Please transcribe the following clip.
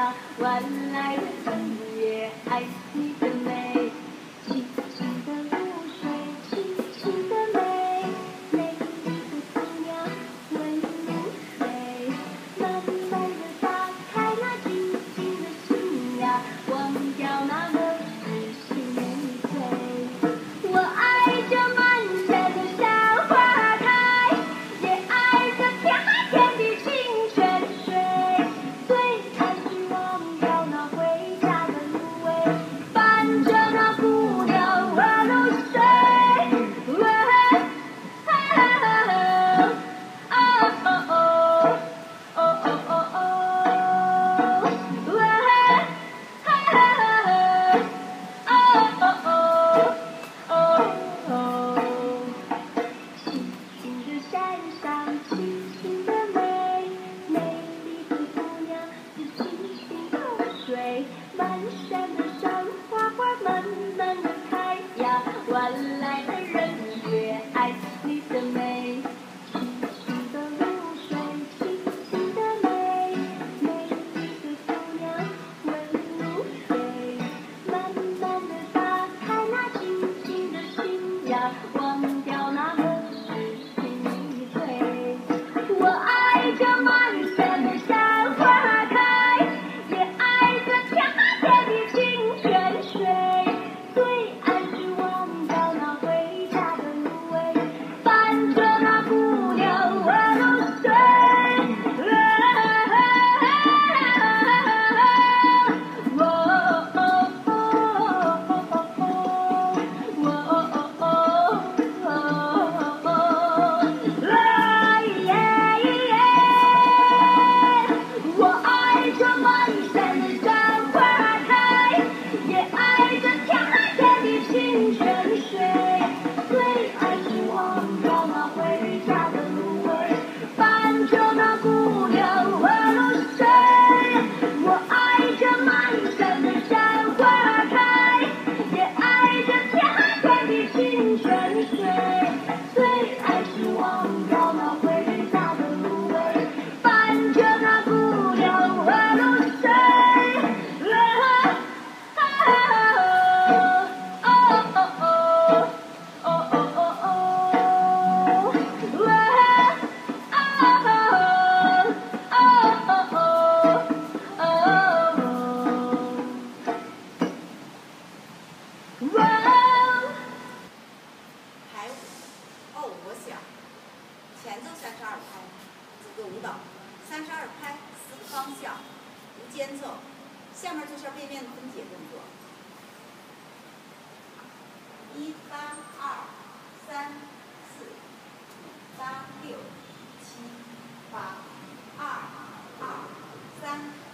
呀，晚来的正月，爱你的美，轻轻的露水，轻轻的美，美丽的姑娘温如水，慢慢的打开那静静的心呀，忘掉那么痴心玫瑰。我爱这满山的山花开，也爱这天海天地清泉水，最爱是忘掉那回家的芦苇，伴着那姑娘儿入睡。轻轻的山上，轻轻的美，美丽的姑娘是轻轻的水，满山的山花花慢慢的开呀，晚来的人却爱你的美，轻轻的露水，轻轻的美，美丽的姑娘温如水，慢慢的打开那静静的心呀，忘掉那么痴心迷醉。我爱这满山的山花开，也爱这天海天地清泉水，最爱是忘掉那回家的芦苇，伴着那姑娘儿入睡。我爱这满山的山花开，也爱这天海天地清泉水，最爱是忘掉那回家的芦苇，伴着那姑娘儿入睡。我爱这满山的山花开，也爱这天海天地清泉水，最爱是忘掉那回家的芦苇，伴着那姑娘儿入睡。 排舞，哦，我想，前奏32拍，这个舞蹈32拍4个方向，无间奏，下面就是要背面的分解动作，1、8、2、3、4、5、8、6、7、8、2、2、3。